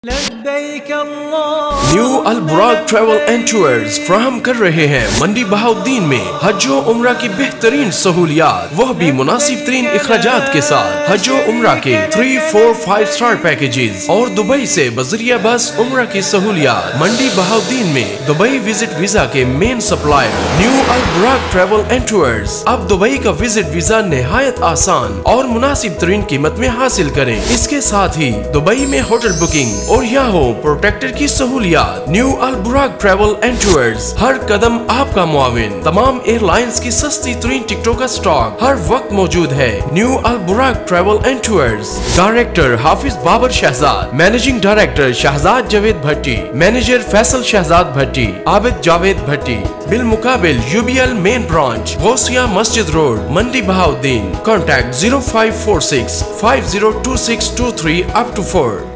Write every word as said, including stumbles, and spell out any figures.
New Al Buraq travel and tours फ्राहम कर रहे हैं मंडी बहाउद्दीन में हज्जो उम्रा की बेहतरीन सहूलियात, वह भी मुनासिब तरीन इखराजात के साथ। हज्जो उम्रा के three four five star packages और दुबई से बजरिया बस उम्रा की सहूलियात। मंडी बहाउद्दीन में दुबई विजिट वीजा के main supplier new Al Buraq travel and tours. अब दुबई का विजिट वीजा निहायत आसान और मुनासिब तरीन कीमत में हासिल करें। इसके साथ ही दुबई में होटल बुकिंग और यहाँ हो प्रोटेक्टर की सहूलियात। New Al Buraq travel and tours, हर कदम आपका मुआविन। तमाम एयरलाइंस की सस्ती तरीन टिकटों का स्टॉक हर वक्त मौजूद है। New Al Buraq travel and tours. Director Hafiz Babar Shahzad, managing director Shahzad Javed Bhatti, manager Faisal Shahzad Bhatti, Abid Javed Bhatti. बिल मुकाबिल UBL main branch, Ghausia Masjid road, Mandi Bahauddin. Contact zero five four six five zero two six two three up to four.